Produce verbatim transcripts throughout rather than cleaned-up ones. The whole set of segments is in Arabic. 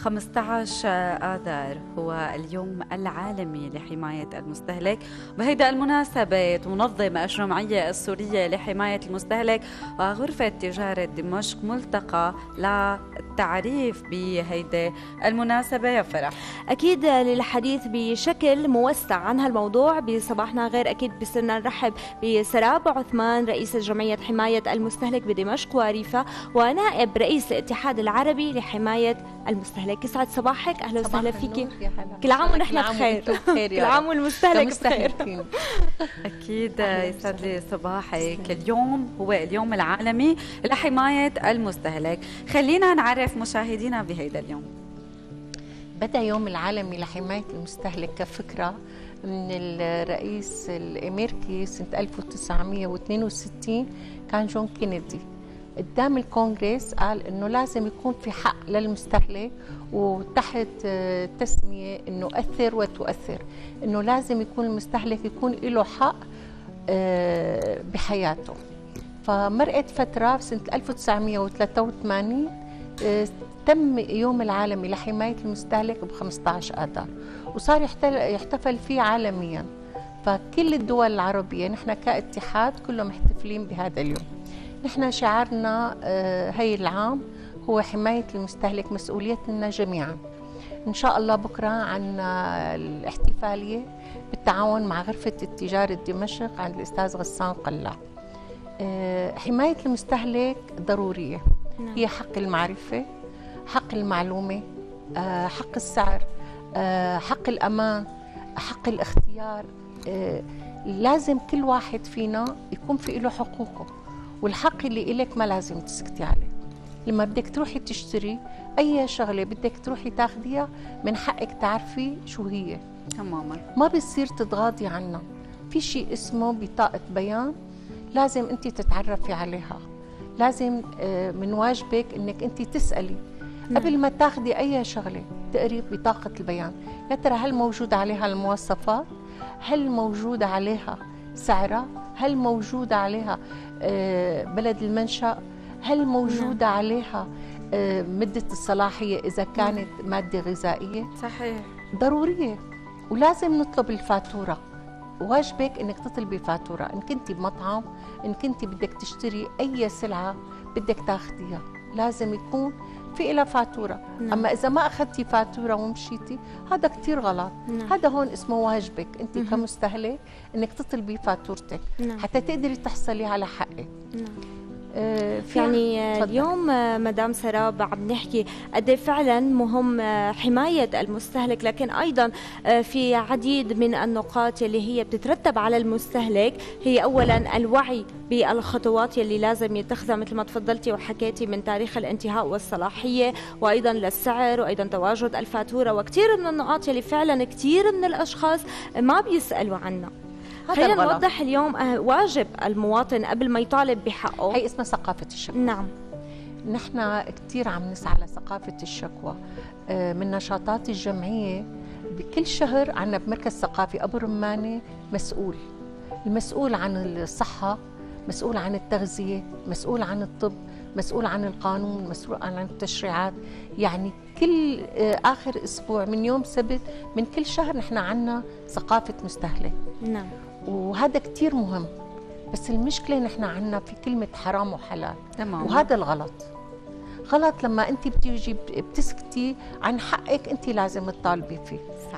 خمسة عشر آذار هو اليوم العالمي لحماية المستهلك. بهيدا المناسبة تنظم الجمعية السورية لحماية المستهلك وغرفة تجارة دمشق ملتقى للتعريف بهيدا المناسبة. يا فرح، أكيد للحديث بشكل موسع عن هالموضوع بصباحنا غير أكيد بصرنا نرحب بسراب عثمان رئيس جمعية حماية المستهلك بدمشق وريفة ونائب رئيس الاتحاد العربي لحماية المستهلك. يسعد صباحك، أهلا وسهلا فيكي. كل عام ونحن بخير. كل عام والمستهلك بخير. أكيد يسعد لي صباحك. اليوم هو اليوم العالمي لحماية المستهلك. خلينا نعرف مشاهدينا بهيدا اليوم. بدأ يوم العالمي لحماية المستهلك كفكرة من الرئيس الأمريكي سنة ألف وتسعمئة واثنين وستين، كان جون كينيدي قدام الكونغرس قال انه لازم يكون في حق للمستهلك، وتحت تسمية انه أثر وتؤثر، انه لازم يكون المستهلك يكون له حق بحياته. فمرقت فترة في سنة ألف وتسعمئة وثلاثة وثمانين تم يوم العالمي لحماية المستهلك ب خمسة عشر آذار، وصار يحتفل فيه عالميا. فكل الدول العربية نحن كاتحاد كلهم محتفلين بهذا اليوم. نحن شعارنا هاي العام هو حماية المستهلك مسؤوليتنا جميعا. إن شاء الله بكرة عنا الاحتفالية بالتعاون مع غرفة التجارة دمشق عند الأستاذ غسان قلاع. حماية المستهلك ضرورية، هي حق المعرفة، حق المعلومة، حق السعر، حق الأمان، حق الاختيار. لازم كل واحد فينا يكون في له حقوقه، والحق اللي إلك ما لازم تسكتي عليه. لما بدك تروحي تشتري أي شغلة بدك تروحي تاخديها، من حقك تعرفي شو هي تماما، ما بيصير تتغاضي عنها. في شيء اسمه بطاقة بيان لازم أنت تتعرفي عليها، لازم من واجبك أنك أنت تسألي قبل ما تاخدي أي شغلة، تقري بطاقة البيان يا ترى هل موجود عليها المواصفات، هل موجود عليها سعرها، هل موجود عليها بلد المنشأ، هل موجودة نعم. عليها مدة الصلاحية إذا كانت نعم. مادة غذائية. صحيح، ضرورية. ولازم نطلب الفاتورة، واجبك إنك تطلبي فاتورة إن كنت بمطعم، إن كنت بدك تشتري أي سلعة بدك تاخديها، لازم يكون في إلها فاتورة. نعم. أما إذا ما أخذتي فاتورة ومشيتي هذا كتير غلط. نعم. هذا هون اسمه واجبك أنت مم. كمستهلك إنك تطلبي فاتورتك. نعم. حتى تقدري تحصلي على حقك. نعم. آه يعني فضل. اليوم مدام سراب عم نحكي قد فعلا مهم حماية المستهلك، لكن أيضا في عديد من النقاط اللي هي بتترتب على المستهلك. هي أولا الوعي بالخطوات يلي لازم يتخذها مثل ما تفضلتي وحكيتي من تاريخ الانتهاء والصلاحية، وأيضا للسعر، وأيضا تواجد الفاتورة، وكثير من النقاط يلي فعلا كثير من الأشخاص ما بيسألوا عنها. خلينا نوضح اليوم واجب المواطن قبل ما يطالب بحقه. هي اسمها ثقافة الشكوى. نعم، نحن كثير عم نسعى لثقافة الشكوى من نشاطات الجمعية. بكل شهر عنا بمركز ثقافي أبو رمانة مسؤول، المسؤول عن الصحة، مسؤول عن التغذية، مسؤول عن الطب، مسؤول عن القانون، مسؤول عن التشريعات. يعني كل آخر أسبوع من يوم سبت من كل شهر نحن عنا ثقافة مستهلك. نعم، وهذا كتير مهم. بس المشكلة نحن عنا في كلمة حرام وحلال. تمام. وهذا الغلط. غلط لما أنت بتيجي بتسكتي عن حقك أنت لازم تطالبي فيه. صح.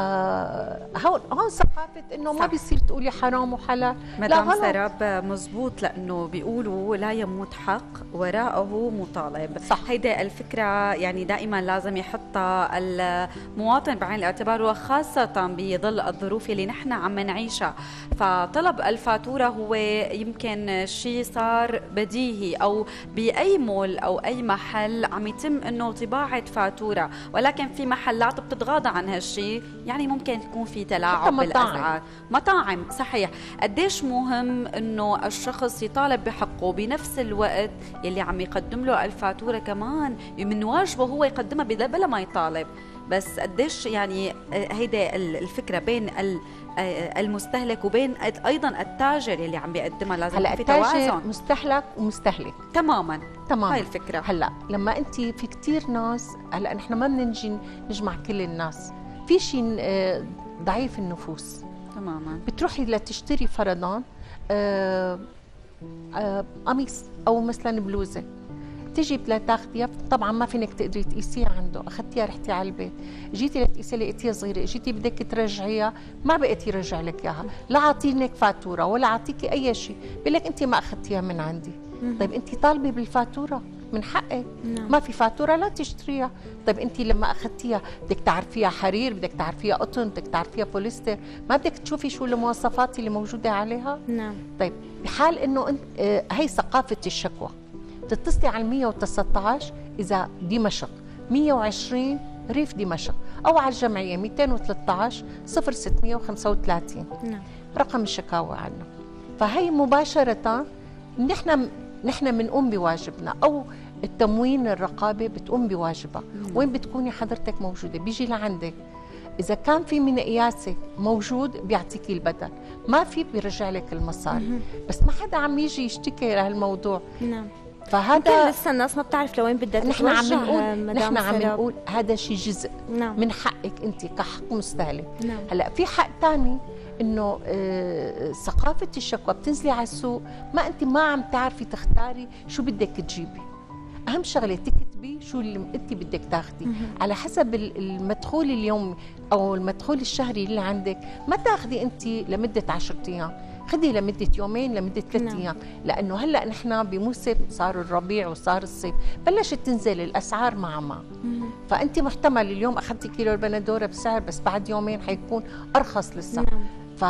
فهون هون ثقافة إنه ما بيصير تقولي حرام وحلال. مدام سراب مزبوط، لأنه بيقولوا لا يموت حق وراءه مطالب. صح. هيدا الفكرة يعني دائما لازم يحطها المواطن بعين الاعتبار، وخاصة بظل الظروف اللي نحن عم نعيشها. فطلب الفاتورة هو يمكن شيء صار بديهي، أو بأي مول أو أي محل عم يتم إنه طباعة فاتورة، ولكن في محلات بتتغاضى عن هالشيء. يعني ممكن تكون في تلاعب بالأسعار. مطاعم. صحيح. قديش مهم انه الشخص يطالب بحقه، بنفس الوقت يلي عم يقدم له الفاتورة كمان من واجبه هو يقدمها بلا ما يطالب. بس قديش يعني هيدا الفكرة بين المستهلك وبين ايضا التاجر اللي عم بيقدمها. لازم هلا يكون في التاجر توازن مستهلك ومستهلك تماما. تمام، هاي الفكره. هلا لما انت في كثير ناس، هلا نحن ما بنجي نجمع كل الناس، في شيء آه، ضعيف النفوس تماما. بتروحي لتشتري فرضا آه، آه، قميص او مثلا بلوزه، تيجي لتاخذيها، طبعا ما فينك تقدري تقيسيها عنده، اخذتيها رحتي على البيت، جيتي لتقيسيها لقيتيها صغيره، جيتي بدك ترجعيها ما بقيت يرجع لك اياها، لا عاطينك فاتوره ولا عاطيكي اي شيء، بقول لك انت ما اخذتيها من عندي. طيب انت طالبه بالفاتوره، من حقك. نعم. ما في فاتوره لا تشتريها. طيب انت لما اخذتيها بدك تعرفيها حرير، بدك تعرفيها قطن، بدك تعرفيها بوليستر، ما بدك تشوفي شو المواصفات اللي موجوده عليها. نعم. طيب بحال انه انت آه هي ثقافه الشكوى، بتتصلي على مية وتسعة عشر اذا دمشق، مية وعشرين ريف دمشق، او على الجمعيه مئتين وثلاثة عشر صفر ستمية وخمسة وثلاثين. نعم. رقم الشكاوى عنا. فهي مباشره نحن نحن بنقوم بواجبنا، او التموين الرقابه بتقوم بواجبها. مم. وين بتكوني حضرتك موجوده؟ بيجي لعندك، اذا كان في من قياسك موجود بيعطيكي البدل، ما في بيرجع لك المصاري. مم. بس ما حدا عم يجي يشتكي لهالموضوع. نعم. فهذا لسه الناس ما بتعرف لوين بدها نحن عم تتوجه. نقول نحن عم نقول هذا شيء جزء. نعم. من حقك انت كحق مستهلك. نعم. هلا في حق ثاني انه آه ثقافه الشكوى، بتنزلي على السوق ما انت ما عم تعرفي تختاري شو بدك تجيبي. اهم شغله تكتبي شو اللي انت بدك تاخذي على حسب المدخول اليومي او المدخول الشهري اللي عندك. ما تاخذي انت لمده عشرة ايام، خذي لمده يومين، لمده ثلاث نعم. ايام، لانه هلا نحن بموسم صار الربيع وصار الصيف، بلشت تنزل الاسعار مع ما. فانت محتمل اليوم اخذتي كيلو البندوره بسعر، بس بعد يومين حيكون ارخص لسه. نعم. ف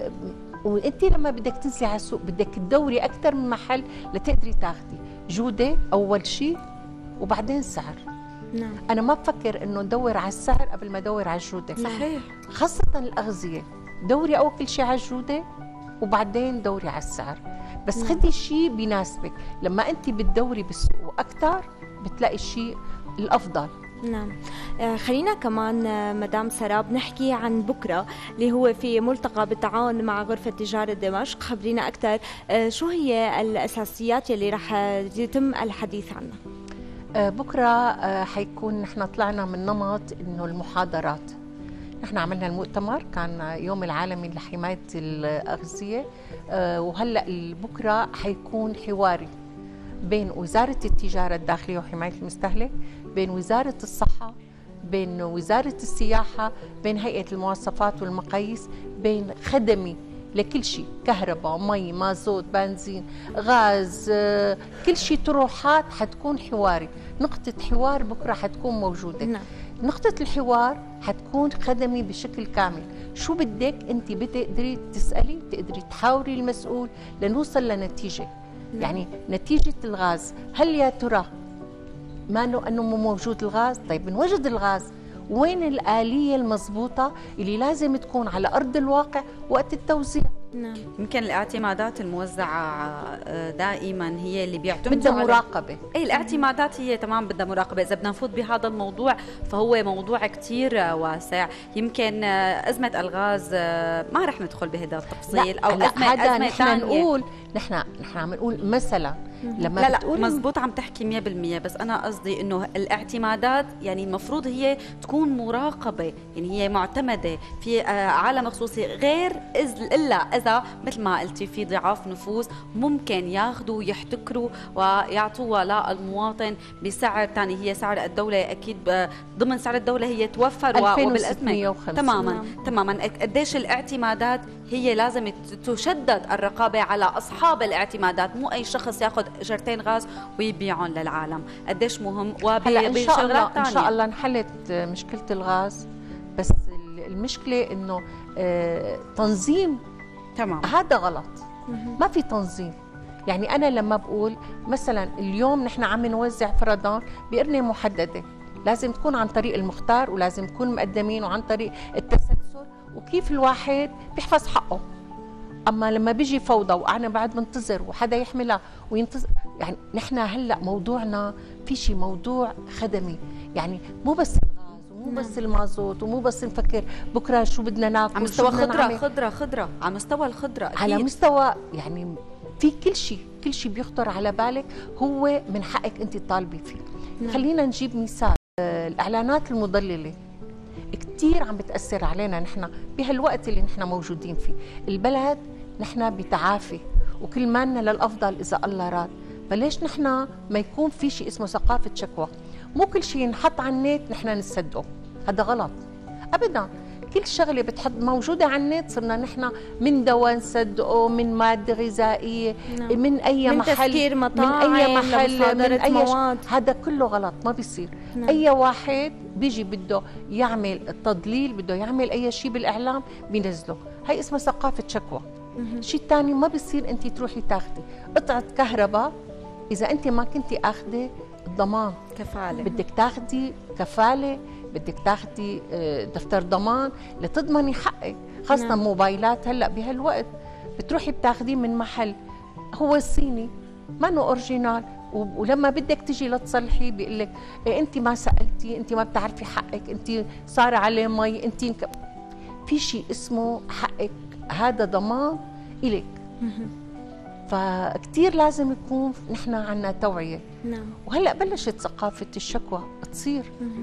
وانت لما بدك تنزلي على السوق بدك تدوري اكثر من محل لتقدري تاخذي جوده اول شيء وبعدين سعر. نعم. انا ما بفكر انه ندور على السعر قبل ما ادور على الجوده. صحيح. خاصه الاغذيه، دوري اول شيء على الجوده وبعدين دوري على السعر، بس نعم. خدي شيء بيناسبك. لما انت بتدوري بالسوق اكثر بتلاقي الشيء الافضل. نعم. آه خلينا كمان آه مدام سراب نحكي عن بكرة اللي هو في ملتقى بالتعاون مع غرفة تجارة دمشق. خبرينا أكثر آه شو هي الأساسيات اللي رح يتم الحديث عنها؟ آه بكرة آه حيكون نحن طلعنا من نمط إنه المحاضرات. نحن عملنا المؤتمر كان يوم العالمي لحماية الأغذية، آه وهلأ بكرة حيكون حواري بين وزارة التجارة الداخلية وحماية المستهلك، بين وزارة الصحة، بين وزارة السياحة، بين هيئة المواصفات والمقاييس، بين خدمي لكل شيء، كهرباء، مي، مازوت، بنزين، غاز، كل شيء، طروحات حتكون حواري. نقطة حوار بكرة حتكون موجودة. نعم. نقطة الحوار حتكون خدمي بشكل كامل. شو بدك أنت بتقدري تسألي، تقدري تحاوري المسؤول لنوصل لنتيجة. نعم. يعني نتيجة الغاز، هل يا ترى ما انه انه مو موجود الغاز؟ طيب بنوجد الغاز، وين الآلية المضبوطة اللي لازم تكون على أرض الواقع وقت التوزيع؟ نعم. يمكن الاعتمادات الموزعة دائما هي اللي بيعتمدوا بدها مراقبة. اي الاعتمادات هي تمام بدها مراقبة. إذا بدنا نفوت بهذا الموضوع فهو موضوع كتير واسع. يمكن أزمة الغاز ما رح ندخل بهذا التفصيل، أو لا أزمة هذا أزمة نحن ثانية. نقول نحن نحن عم نقول مثلا لما لا لا مزبوط عم تحكي مية بالمية، بس أنا قصدي إنه الاعتمادات يعني المفروض هي تكون مراقبة، يعني هي معتمدة في عالم خصوصي، غير إلا إذا مثل ما قلتي في ضعاف نفوس ممكن ياخذوا ويحتكروا ويعطوها للمواطن بسعر ثاني. هي سعر الدولة أكيد ضمن سعر الدولة هي توفر وبالأزمة. تماما نعم. تماما. قديش الاعتمادات هي لازم تشدد الرقابة على أصحاب الاعتمادات، مو أي شخص ياخذ جرتين غاز ويبيعهم للعالم. قديش مهم. وهلا إن شاء الله إن شاء الله انحلت مشكلة الغاز، بس المشكلة إنه آه تنظيم. تمام. هذا غلط. ما في تنظيم. يعني أنا لما بقول مثلا اليوم نحن عم نوزع فرضاً بقرنة محددة، لازم تكون عن طريق المختار، ولازم نكون مقدمين وعن طريق التسلسل، وكيف الواحد بيحفظ حقه. أما لما بيجي فوضى وأنا بعد منتظر وحدا يحملها وينتظر، يعني نحن هلأ موضوعنا في شيء موضوع خدمي، يعني مو بس الغاز ومو مو بس المازوت ومو بس نفكر بكره شو بدنا ناكل، على مستوى خضره خضره خضره على مستوى الخضره أكيد. على مستوى يعني في كل شيء كل شيء بيخطر على بالك هو من حقك انت تطالبي فيه. نعم. خلينا نجيب مثال، الاعلانات المضلله كثير عم بتاثر علينا نحن بهالوقت اللي نحن موجودين فيه. البلد نحن بتعافي وكل مالنا للافضل اذا الله راد، فليش نحن ما يكون في شيء اسمه ثقافه شكوى؟ مو كل شيء ينحط على النت نحن نصدقه، هذا غلط ابدا. كل شغله بتحط موجوده على النت صرنا نحن من دواء نصدقه، من ماده غذائيه، نعم. من اي من محل، تسكير مطاعم، من اي محل، من اي مواد. هذا كله غلط، ما بيصير. نعم. اي واحد بيجي بده يعمل التضليل، بده يعمل اي شيء بالاعلام بينزله، هي اسمها ثقافه شكوى. الشيء الثاني ما بيصير انت تروحي تاخذي قطعه كهرباء اذا انت ما كنتي اخذه الضمان، كفاله، بدك تاخذي كفاله، بدك تاخذي دفتر ضمان لتضمني حقك، خاصه نعم. موبايلات هلا بهالوقت بتروحي بتاخذيه من محل هو صيني ما انه اوريجينال، ولما بدك تجي لتصلحيه بيقول لك إيه انت ما سالتي، انت ما بتعرفي حقك، انت صار عليه مي، انت انك... في شيء اسمه حقك، هذا ضمان إلك. فكتير لازم يكون نحن عنا توعية. نعم. وهلأ بلشت ثقافة الشكوى تصير.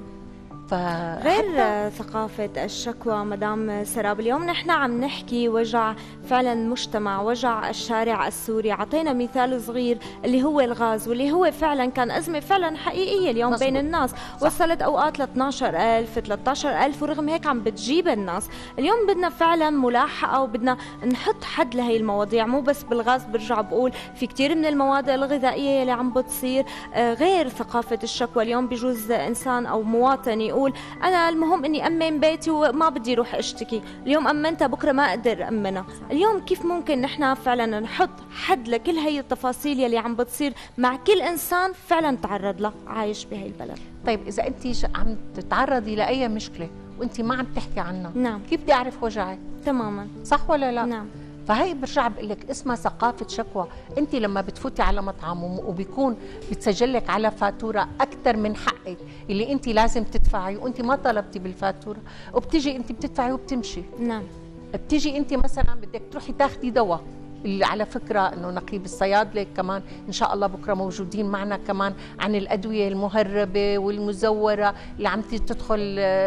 غير ثقافة الشكوى مدام سراب، اليوم نحن عم نحكي وجع فعلا مجتمع، وجع الشارع السوري. عطينا مثال صغير اللي هو الغاز، واللي هو فعلا كان أزمة فعلا حقيقية اليوم مصبوط. بين الناس صح. وصلت أوقات ل اثنعش ألف ثلاثة عشر ألف، ورغم هيك عم بتجيب الناس. اليوم بدنا فعلا ملاحقة وبدنا نحط حد لهي المواضيع، مو بس بالغاز، برجع بقول في كتير من المواد الغذائية اللي عم بتصير. غير ثقافة الشكوى اليوم بجوز إنسان أو مواطن يقول أنا المهم إني أمن بيتي وما بدي أروح أشتكي، اليوم أمنتها بكرة ما أقدر أمنها. اليوم كيف ممكن نحن فعلا نحط حد لكل هي التفاصيل يلي عم بتصير مع كل إنسان فعلا تعرض له عايش بهي البلد؟ طيب إذا أنت عم تتعرضي لأي مشكلة وأنت ما عم تحكي عنها، نعم. كيف بدي أعرف وجعك؟ تماما، صح ولا لا؟ نعم. فهي برجع بقول لك اسمها ثقافة شكوى. انت لما بتفوتي على مطعم وبيكون بتسجلك على فاتورة اكثر من حقك اللي انت لازم تدفعي وانت ما طلبتي بالفاتورة، وبتيجي انت بتدفعي وبتمشي. نعم. بتيجي انت مثلا بدك تروحي تاخذي دواء، اللي على فكرة انه نقيب الصيادلة كمان ان شاء الله بكرة موجودين معنا كمان عن الادوية المهربة والمزورة اللي عم تدخل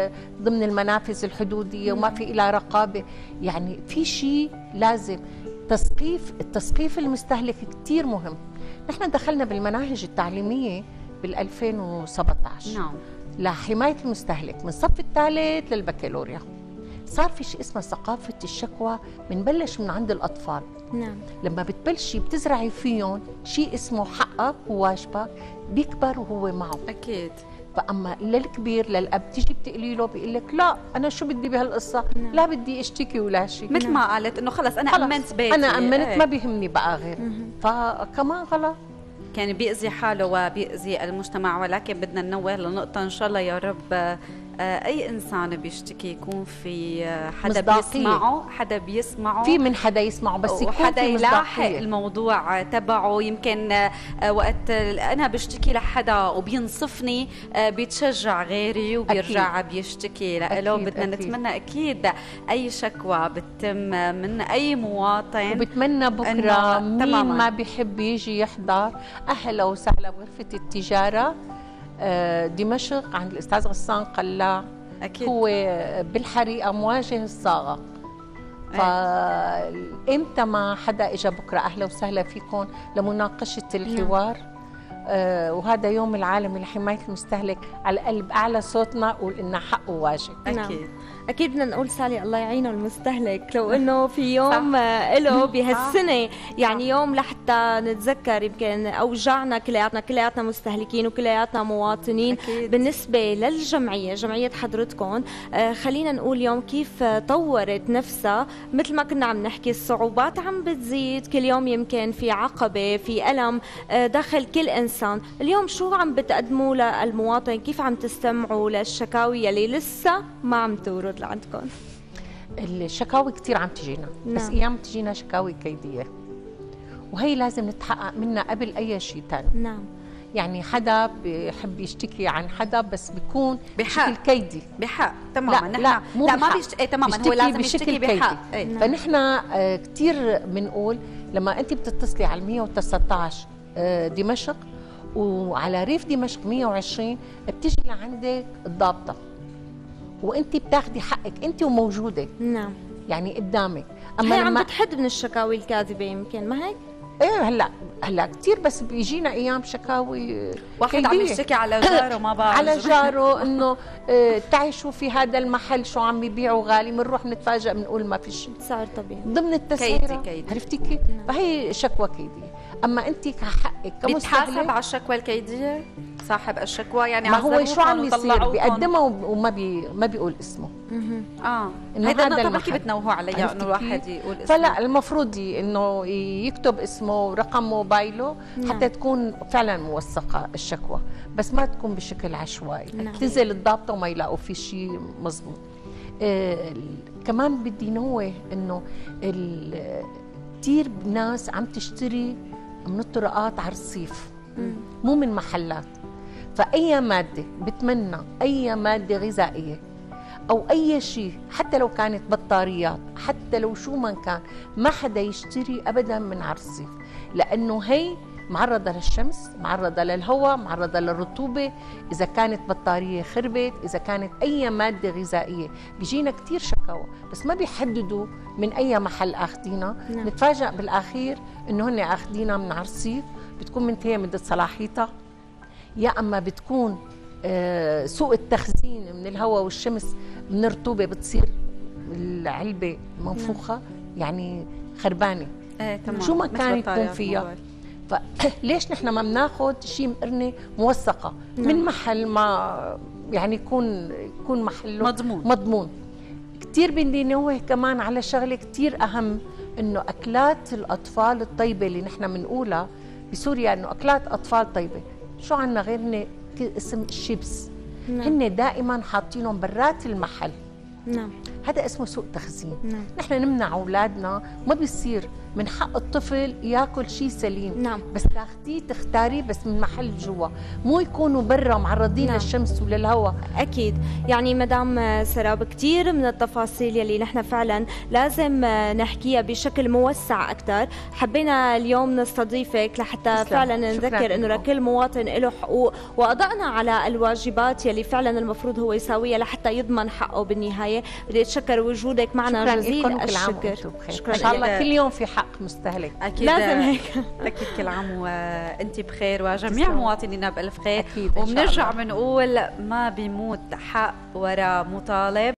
ضمن المنافذ الحدودية وما في لها رقابة. يعني في شيء لازم تثقيف، التثقيف المستهلك كتير مهم. نحن دخلنا بالمناهج التعليمية بال ألفين وسبعة عشر نعم لحماية المستهلك من الصف الثالث للبكالوريا. صار في شيء اسمه ثقافة الشكوى، بنبلش من عند الأطفال. نعم. لما بتبلشي بتزرعي فيهم شيء اسمه حقك وواجبك، بيكبر وهو معه. أكيد. فأما للكبير للأب تيجي بتقولي له بيقول لك لا أنا شو بدي بهالقصة؟ نعم. لا بدي أشتكي ولا شيء. مثل ما قالت إنه خلص أنا خلص. أمنت بيتي، أنا أمنت ايه. ما بيهمني بقى غير. فكمان غلط. كان بيأذي حاله وبيأذي المجتمع. ولكن بدنا ننوه لنقطة إن شاء الله يا رب أي إنسان بيشتكي يكون في حدا مصداقية. بيسمعه، حدا بيسمعه، في من حدا يسمعه، بس يكون حدا يلاحق الموضوع تبعه. يمكن وقت أنا بشتكي لحدا وبينصفني بيتشجع غيري وبيرجع أكيد. بيشتكي له. بدنا أكيد. نتمنى أكيد أي شكوى بتتم من أي مواطن، وبتمنى بكرة مين ما بيحب يجي يحضر أهلا وسهلا بغرفة التجارة دمشق عند الأستاذ غسان قلاع. أكيد. هو بالحريقة مواجه الصاغة. فإمتى ما حدا إجا بكرة أهلا وسهلا فيكم لمناقشة الحوار. آه وهذا يوم العالمي لحماية المستهلك، على قلب أعلى صوتنا نقول إنه حق وواجب. أكيد. أكيد بدنا نقول سالي الله يعينه المستهلك، لو إنه في يوم له بهالسنة يعني يوم لحتى نتذكر يمكن أوجعنا كلياتنا، كلياتنا مستهلكين وكلياتنا مواطنين. أكيد. بالنسبة للجمعية، جمعية حضرتكم، آه خلينا نقول يوم كيف طورت نفسها. مثل ما كنا عم نحكي الصعوبات عم بتزيد كل يوم، يمكن في عقبة، في ألم آه داخل كل إنسان. اليوم شو عم بتقدموا للمواطن؟ كيف عم تستمعوا للشكاوي يلي لسه ما عم تورد لعندكم؟ الشكاوي كثير عم تجينا. نعم. بس ايام تجينا شكاوي كيديه، وهي لازم نتحقق منها قبل اي شيء ثاني. نعم. يعني حدا بيحب يشتكي عن حدا بس بيكون بحق بشكل كيدي. بحق تماما. لا نحن لا, مو لا ما بحق. بيشت... ايه تماما، هو بيشتكي لازم بشكل يشتكي كيدي. بحق. ايه. فنحن آه كثير بنقول لما انت بتتصلي على مية وتسعطعش آه دمشق، وعلى ريف دمشق مية وعشرين بتيجي لعندك الضابطه، وانت بتاخدي حقك انت وموجوده. نعم. يعني قدامك. اما هي عم بتحد من الشكاوي الكاذبه يمكن، ما هيك؟ ايه هلا هلا كثير، بس بيجينا ايام شكاوي واحد عم يشتكي على جاره ما بعرف على جاره انه اه تعي شوفي هذا المحل شو عم بيبيعوا غالي، بنروح نتفاجئ بنقول ما في شيء، سعر طبيعي ضمن التسعيره. كيدي. عرفتي كيف؟ فهي شكوى كيديه. اما انت كحقك كمستهلك بيتحاسب على الشكوى الكيديه صاحب الشكوى، يعني ما هو شو عم يصير؟ بيقدمها وما بي ما بيقول اسمه. اه هذا هذا النقطه بتنوهوا عليها انه الواحد يقول اسمه. فلا المفروض انه يكتب اسمه ورقم موبايله نعم. حتى تكون فعلا موثقه الشكوى، بس ما تكون بشكل عشوائي. نعم. تنزل الضابطه وما يلاقوا في شيء مزبوط. آه كمان بدي نوه انه كثير ناس عم تشتري من الطرقات على الرصيف، مو من محلات. فأي مادة بتمنى أي مادة غذائية أو أي شيء، حتى لو كانت بطاريات، حتى لو شو ما كان، ما حدا يشتري أبدا من على الرصيف، لأنه هي معرضة للشمس، معرضة للهواء، معرضة للرطوبة. إذا كانت بطارية خربت، إذا كانت أي مادة غذائية، بيجينا كتير شكاوى بس ما بيحددوا من أي محل أخذينا. نعم. نتفاجأ بالأخير إنه هن أخذينا من على الرصيف، بتكون منتهية مدة صلاحيتها، يا أما بتكون آه سوء التخزين من الهواء والشمس، من الرطوبة بتصير العلبة منفوخة. نعم. يعني خربانة. ايه تمام. شو ما كان يكون فيها. فليش نحن ما بناخذ شيء مقرنة موثقة؟ نعم. من محل ما يعني يكون يكون محله مضمون مضمون. كثير بدي نوه كمان على شغله كثير اهم، انه اكلات الاطفال الطيبه اللي نحن بنقولها بسوريا، انه اكلات اطفال طيبه، شو عنا غير اسم الشيبس. نعم. هن دائما حاطينهم برات المحل. نعم. هذا اسمه سوء تخزين. نعم. نحن نمنع اولادنا، ما بيصير من حق الطفل ياكل شيء سليم. نعم. بس تاخذيه تختاريه بس من محل جوا، مو يكونوا برا معرضين. نعم. للشمس وللهواء. اكيد. يعني مدام سراب كثير من التفاصيل يلي نحن فعلا لازم نحكيها بشكل موسع اكثر. حبينا اليوم نستضيفك لحتى اسلام. فعلا نذكر انه لكل مواطن له حقوق، واضعنا على الواجبات يلي فعلا المفروض هو يساويها لحتى يضمن حقه بالنهايه. بدي اتشكر وجودك معنا جزيل الشكر. شكرا. ان شاء الله كل يوم في حق مستهلك. اكيد لازم هيك. اكيد كل عام وانت بخير وجميع مواطنينا بالف خير. أكيد. وبنرجع بنقول ما بيموت حق ورا مطالب.